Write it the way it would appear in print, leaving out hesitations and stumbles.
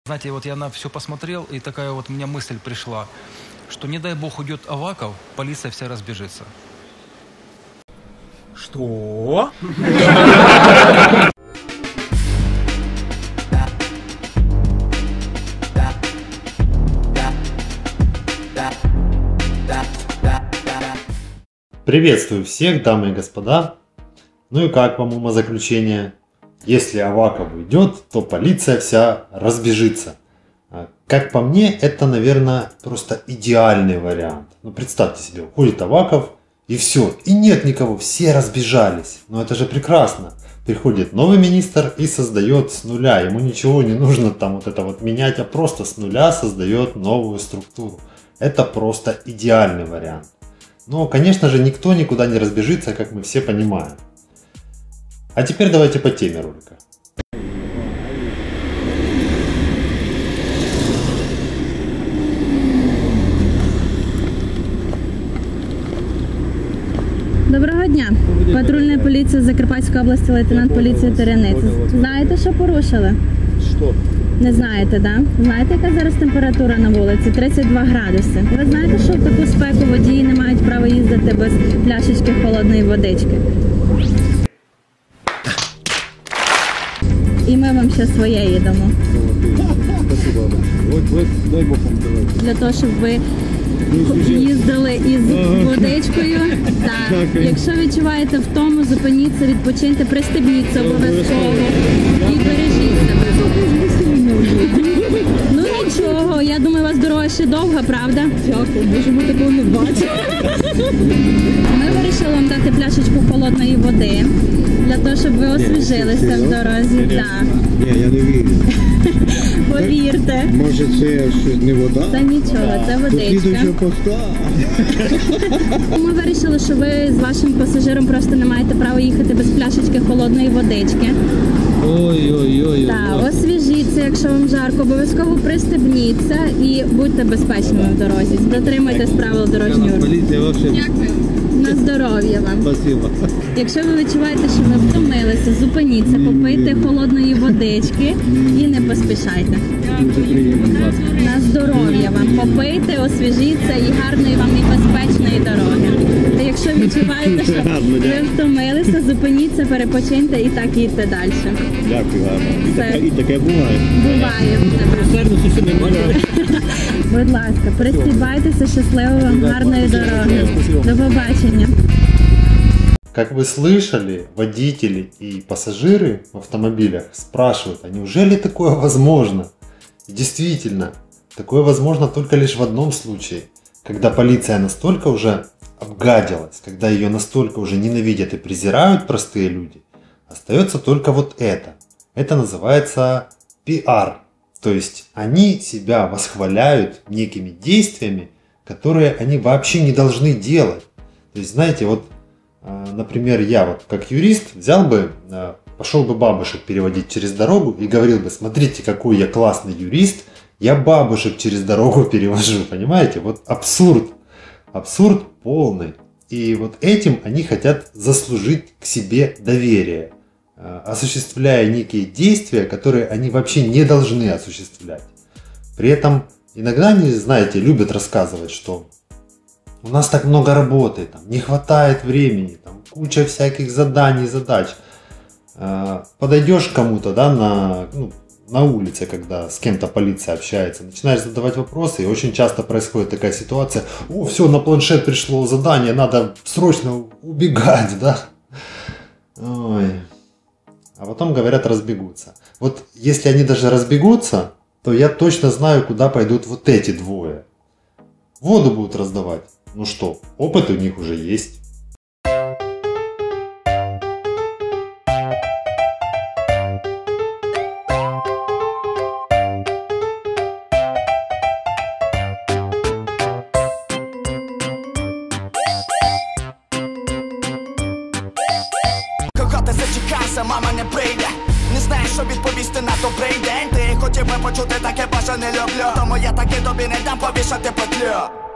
Знаете, вот я на все посмотрел, и такая вот у меня мысль пришла, что не дай бог уйдет Аваков, полиция вся разбежится. Что? Приветствую всех, дамы и господа. Ну и как вам умозаключение? Если Аваков уйдет, то полиция вся разбежится. Как по мне, это, наверное, просто идеальный вариант. Ну, представьте себе, уходит Аваков и все, и нет никого, все разбежались. Но это же прекрасно. Приходит новый министр и создает с нуля. Ему ничего не нужно там вот это вот менять, а просто с нуля создает новую структуру. Это просто идеальный вариант. Но, конечно же, никто никуда не разбежится, как мы все понимаем. А теперь давайте по теме ролика. Доброго дня. Патрульна поліція Закарпатської області, лейтенант поліції Теренець. Знаєте, що порушили? Що? Не знаєте, так? Да? Знаєте, яка зараз температура на вулиці? 32 градуси. Ви знаєте, що в таку спеку водії не мають права їздити без пляшечки холодної водички? І ми вам ще своє дамо. Дай Бог вам здоров'я. Для того, щоб ви їздили із водичкою. Так. Якщо відчуваєте втому, зупиніться, відпочиньте, пристебніться обов'язково і бережіть себе. Ну нічого, я думаю, у вас дорога ще довга, правда? Дякую, може ми такого не бачимо. Ми вирішили вам дати пляшечку холодної води, для того, щоб ви освіжилися в дорозі. Так. Ні, я не вірю. Повірте. Може це не вода? Це нічого, це водичка. Ми вирішили, що ви з вашим пасажиром просто не маєте права їхати без пляшечки холодної водички. Ой-ой-ой. Так, освіжіться, якщо вам жарко, обов'язково пристебніться і будьте безпечними в дорозі. Дотримуйтесь правил дорожнього руху. Дякую. На здоров'я вам. Спасибо. Якщо ви відчуваєте, що ви втомилися, зупиніться, попийте холодної водички і не поспішайте. На здоров'я вам. Попийте, освіжіться і гарної вам і безпечної дороги. А якщо відчуваєте, що ви втомилися, зупиніться, перепочиньте і так їдьте далі. Дякую вам. Все. І таке буває. Буває. Будь ласка, пристібайтеся, щасливо вам, гарної дороги. До побачення. Как вы слышали, водители и пассажиры в автомобилях спрашивают, а неужели такое возможно? И действительно, такое возможно только лишь в одном случае, когда полиция настолько уже обгадилась, когда ее настолько уже ненавидят и презирают простые люди, остается только вот это. Это называется пиар. То есть они себя восхваляют некими действиями, которые они вообще не должны делать. То есть, знаете, вот, например, я вот как юрист взял бы, пошел бы бабушек переводить через дорогу и говорил бы: смотрите, какой я классный юрист, я бабушек через дорогу перевожу, понимаете? Вот абсурд, абсурд полный. И вот этим они хотят заслужить к себе доверие, осуществляя некие действия, которые они вообще не должны осуществлять. При этом иногда они, знаете, любят рассказывать, что у нас так много работы, там, не хватает времени, там, куча всяких заданий, задач. Подойдешь к кому-то, да, на улице, когда с кем-то полиция общается, начинаешь задавать вопросы, и очень часто происходит такая ситуация: о, все, на планшет пришло задание, надо срочно убегать, да. Ой. А потом, говорят, разбегутся. Вот если они даже разбегутся, то я точно знаю, куда пойдут вот эти двое. Воду будут раздавать. Ну что, опыт у них уже есть. Кого ти зачекайся, мама не прийде. Не знаєш, що відповісти на добрий день. Ти хотів би почути таке, боже, не люблю. Тому я таки тобі не дам повішати петлю.